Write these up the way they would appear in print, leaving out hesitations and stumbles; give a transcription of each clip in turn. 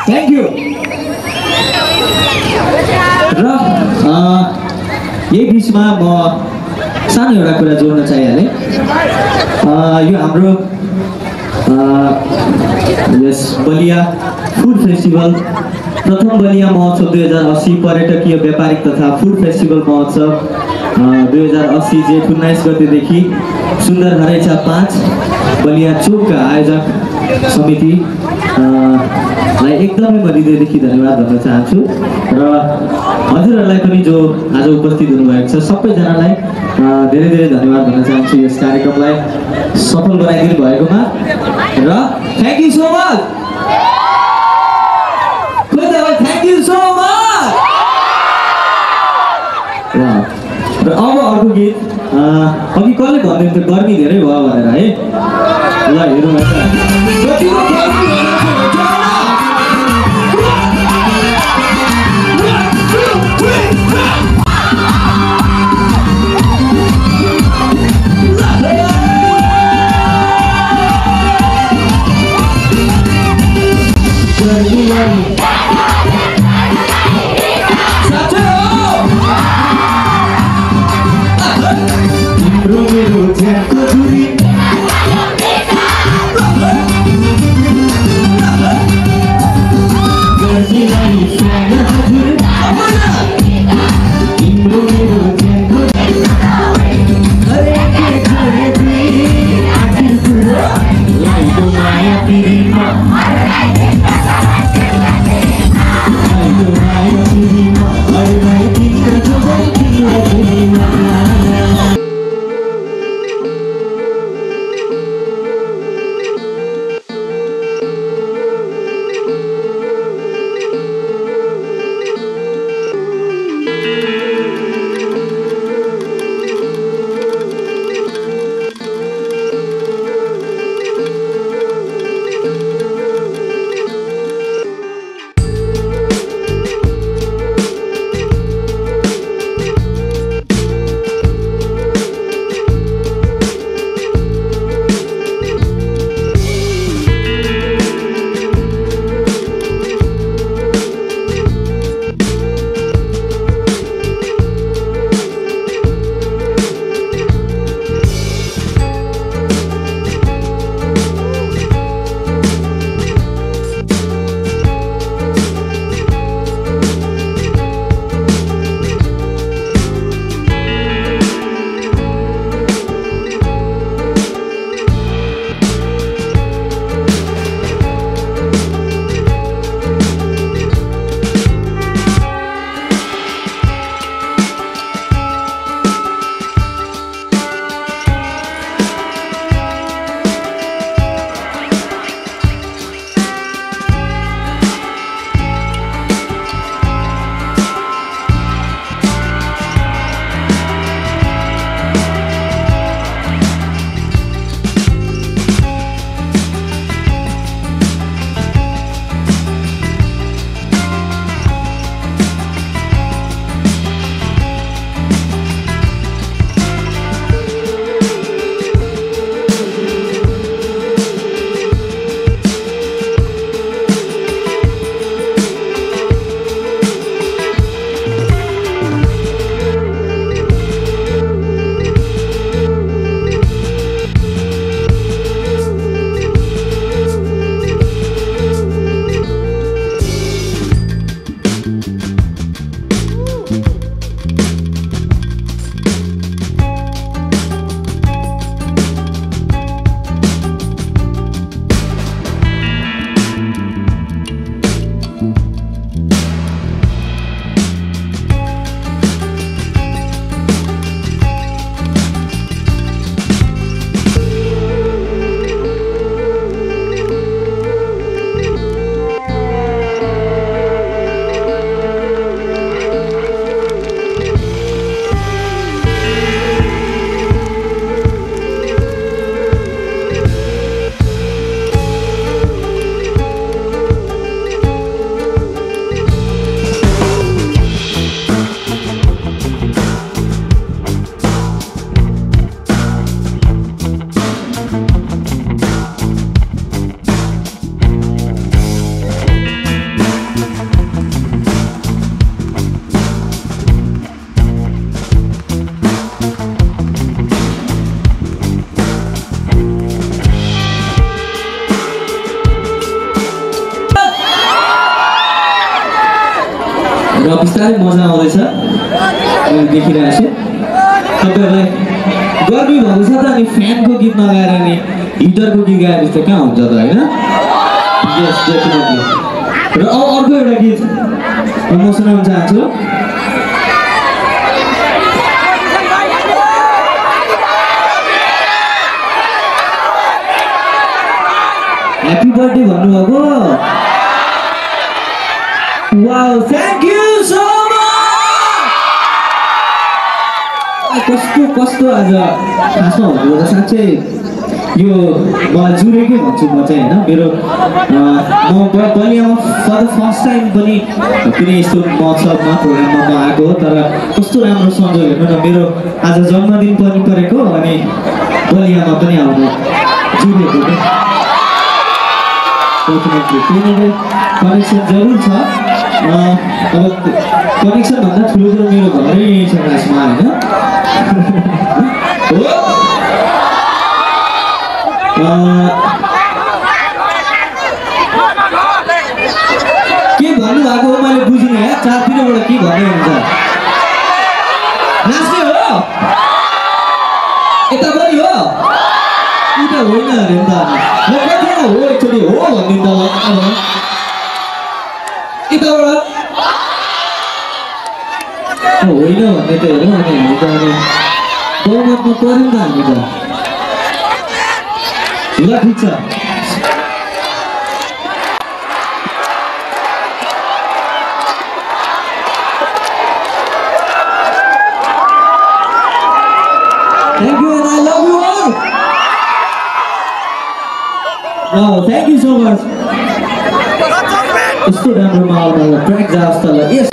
Thank you. र यही बिचमा म सानो एउटा कुरा जोड्न चाहिहालेँ। यो हाम्रो यस बलिया फुड फेस्टिभल प्रथम बलिया महोत्सव 2080 पर्यटकीय व्यापारिक तथा फुड फेस्टिभल महोत्सव 2080 जेठ 19 गतेदेखि सुन्दर हरैछा 5 बलिया चोकका आयोजक समिति लाई एकदमै म हृदयदेखि धन्यवाद भन्न चाहन्छु र हजुरहरूलाई पनि जो आज उपस्थित हुनुभएको छ सबैजनालाई धेरै धेरै धन्यवाद भन्न चाहन्छु यस कार्यक्रमलाई सफल बनाइदिनु भएकोमा र thank you so much. Thank you so much. र अब अर्को गीत अघि कसले भन्दै थियो गर्मी धेरै भयो भनेर है। ल हेरौँ बिस्तारै मजा आउँदैछ देखिरहेको छु तपाईँहरूलाई गर्मी भएको छ त अनि फ्यानको गीत नगाएर नि हिटरको गीत गाएर जस्तो कहाँ हुन्छ त होइन यस डेफिनेटली र अर्को एउटा गीत म सुनाउन चाहन्छु ह्याप्पी बर्थडे भन्नुभएको wow thank you so much कस्तो आज खासमा भन्नुभयो साँच्चै यो मलाई जुरेकै भन्छु म चाहिँ होइन मेरो म बलियामा फर द फर्स्ट टाइम पनि कुनै यस्तो महोत्सवमा प्रोग्राममा म आएको तर कस्तो राम्रो संयोग हेर्नु न मेरो आज जन्मदिन पनि परेको अनि बलियामा पनि आउनु जुरेको कनेक्सन जरुर छ अब कनेक्सन भन्दा ठुलो कुरो मेरो घरै यही छ खासमा होइन के भन्नुभएको हो मैले बुझिनँ है चारतिरबाट के भन्दै हुन्छ नाच्ने हो यता पनि हो उता होइन अरे नि त हो एकचोटि हो भनिदिनु त यताबाट होइन भन्ने त हेरौँ अनि हामी त अब बहुमतमा पऱ्यो नि त हामी त ल ठिक छ Thank you and I love you all. Wow, thank you so much. यस्तो राम्रो माहौल ट्र्याक जा जस्तो ल यस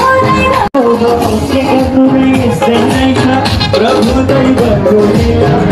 प्रभु दैव